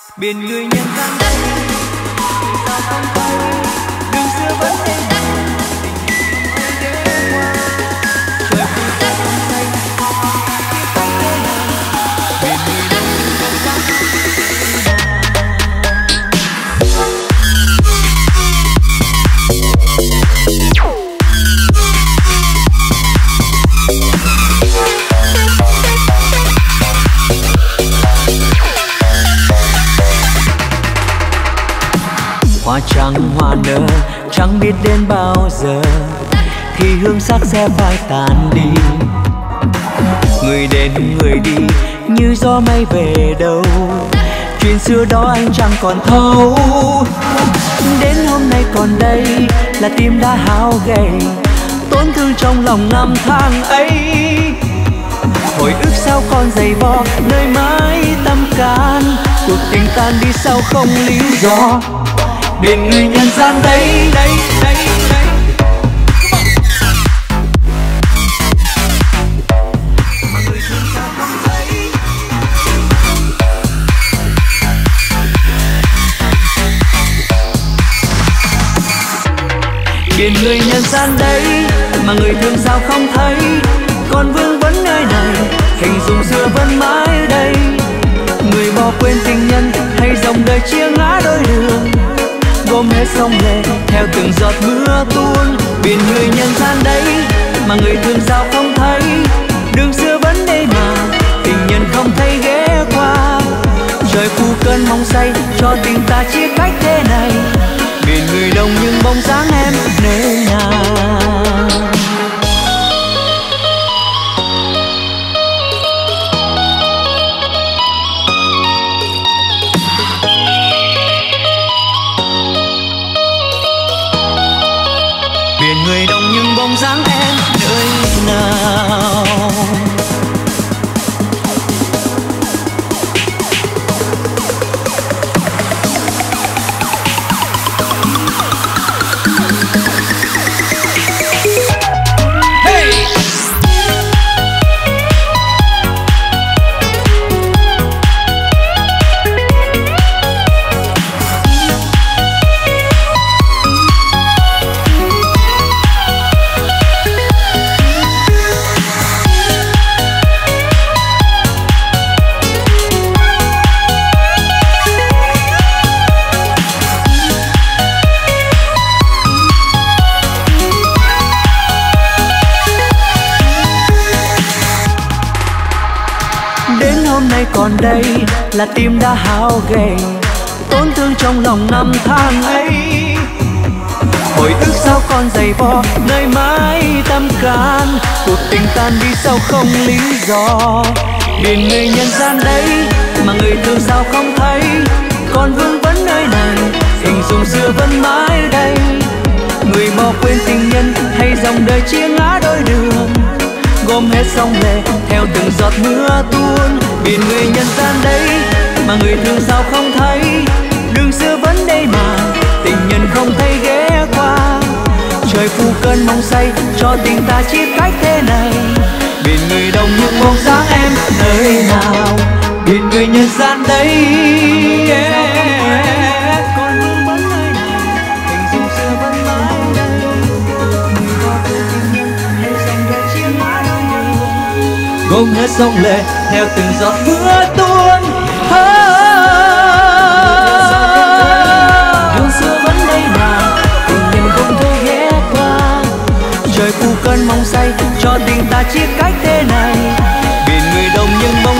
Biển người nhân gian đây sao không thấy đường xưa vẫn đây trời phù sa không say biển người đâu không vắng. Hoa trắng hoa nở chẳng biết đến bao giờ thì hương sắc sẽ phai tàn đi. Người đến người đi như gió mây về đâu, chuyện xưa đó anh chẳng còn thấu. Đến hôm nay còn đây là tim đã hao gầy, tổn thương trong lòng năm tháng ấy. Hồi ức sao còn dày vò nơi mái tâm can, cuộc tình tan đi sao không lý do. Biển người nhân gian đây đây đây đây. Mà người thương sao không thấy. Biển người nhân gian đây mà người thương sao không thấy. Còn vương vấn nơi này hình dung xưa vẫn mãi ở đây. Người bỏ quên tình nhân hay dòng đời chia ngã đôi đường, gom hết sông lệ theo từng giọt mưa tuôn. Biển người nhân gian đấy mà người thương sao không thấy. Đường xưa vẫn đây mà tình nhân không thấy ghé qua. Trời phù cơn mong say cho tình ta chia cách thế này. Biển người đông nhưng bóng dáng em nơi nào. Người đông nhưng bóng dáng em nơi nào. Còn đây là tim đã hao gầy, tổn thương trong lòng năm tháng ấy. Hồi ức sao còn dày vò nơi mái tâm can, cuộc tình tan đi sao không lý do. Biển người nhân gian đấy mà người thương sao không thấy. Còn vương vấn nơi này hình dung xưa vẫn mãi ở đây. Người bỏ quên tình nhân hay dòng đời chia ngã đôi đường, gom hết sông lệ theo từng giọt mưa tuôn. Biển người nhân gian đấy mà người thương sao không thấy. Đường xưa vẫn đây mà tình nhân không thấy ghé qua. Trời phù cơn mong say cho tình ta chia cách thế này. Biển người đông nhưng bóng dáng em nơi nào. Biển người nhân gian đấy còn vương vấn nơi này hình dung xưa vẫn mãi đây. Người bỏ quên tình nhân hay dòng đời chia ngã đôi đường, gom hết sông lệ theo từng giọt mưa tuôn. Đường xưa vẫn đây mà tình nhân không thấy ghé qua. Trời phù cơn mong say cho tình ta chia cách thế này. Biển người đông nhưng bóng